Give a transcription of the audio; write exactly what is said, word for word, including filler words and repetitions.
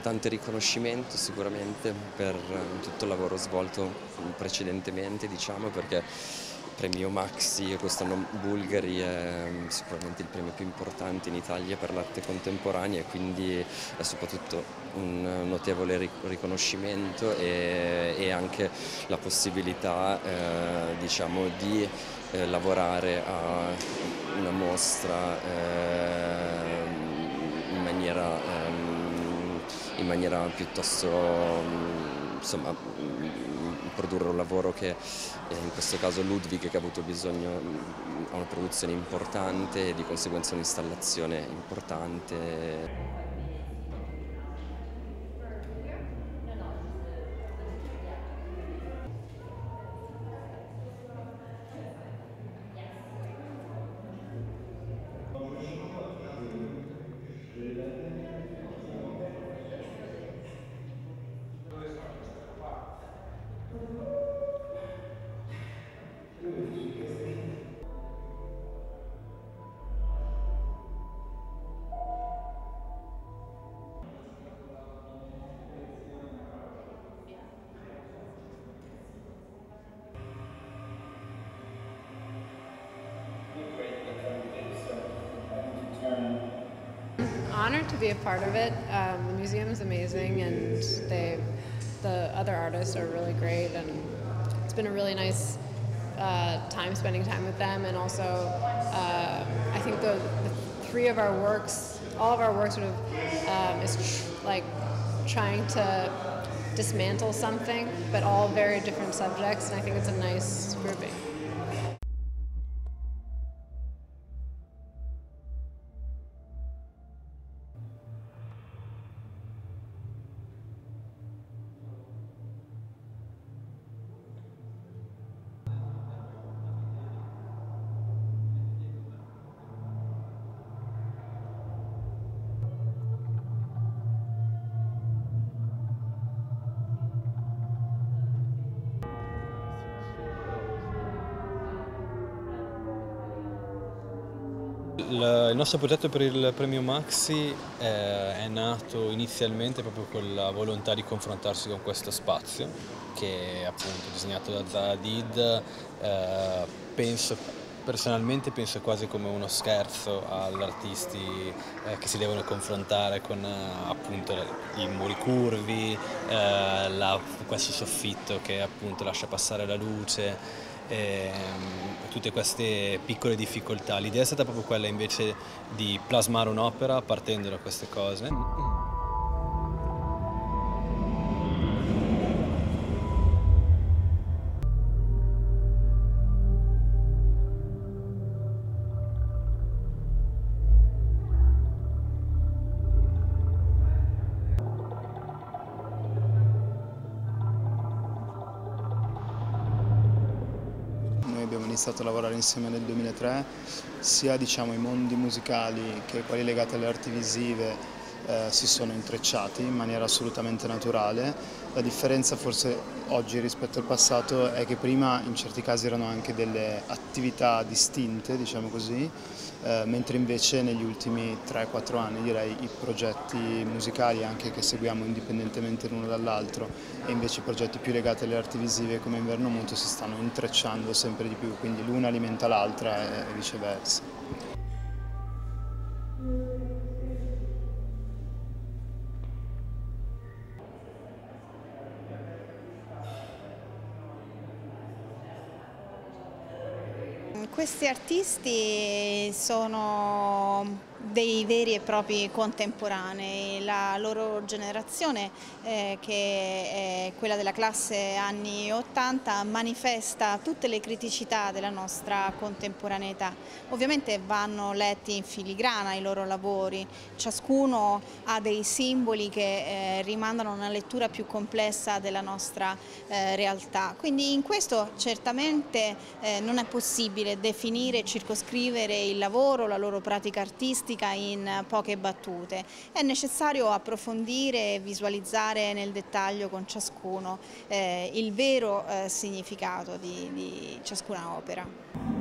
importante riconoscimento sicuramente per tutto il lavoro svolto precedentemente, diciamo, perché il premio Maxi quest'anno Bulgari è sicuramente il premio più importante in Italia per l'arte contemporanea e quindi è soprattutto un notevole riconoscimento e, e anche la possibilità eh, diciamo, di eh, lavorare a una mostra eh, in maniera, ehm, in maniera piuttosto, insomma, produrre un lavoro che in questo caso Ludwig, che ha avuto bisogno, ha una produzione importante e di conseguenza un'installazione importante. Honored to be a part of it. Um, the museum is amazing, and they, the other artists are really great, and it's been a really nice uh, time spending time with them. And also, uh, I think the, the three of our works, all of our work, sort of um, is tr like trying to dismantle something, but all very different subjects, and I think it's a nice grouping. Il nostro progetto per il premio Maxi eh, è nato inizialmente proprio con la volontà di confrontarsi con questo spazio che è appunto disegnato da Zaha Hadid. Eh, penso, personalmente penso quasi come uno scherzo agli artisti eh, che si devono confrontare con eh, appunto i muri curvi, eh, la, questo soffitto che appunto lascia passare la luce. E, um, tutte queste piccole difficoltà. L'idea è stata proprio quella invece di plasmare un'opera partendo da queste cose. Abbiamo iniziato a lavorare insieme nel duemilatré, sia diciamo, i mondi musicali che quelli legati alle arti visive eh, si sono intrecciati in maniera assolutamente naturale. La differenza forse oggi rispetto al passato è che prima in certi casi erano anche delle attività distinte, diciamo così, eh, mentre invece negli ultimi tre quattro anni direi i progetti musicali anche che seguiamo indipendentemente l'uno dall'altro e invece i progetti più legati alle arti visive come Inverno Muto si stanno intrecciando sempre di più, quindi l'una alimenta l'altra e viceversa. Questi artisti sono dei veri e propri contemporanei, la loro generazione eh, che è quella della classe anni ottanta manifesta tutte le criticità della nostra contemporaneità. Ovviamente vanno letti in filigrana i loro lavori, ciascuno ha dei simboli che eh, rimandano a una lettura più complessa della nostra eh, realtà, quindi in questo certamente eh, non è possibile definire e circoscrivere il lavoro, la loro pratica artistica in poche battute. È necessario approfondire e visualizzare nel dettaglio con ciascuno eh, il vero eh, significato di, di ciascuna opera.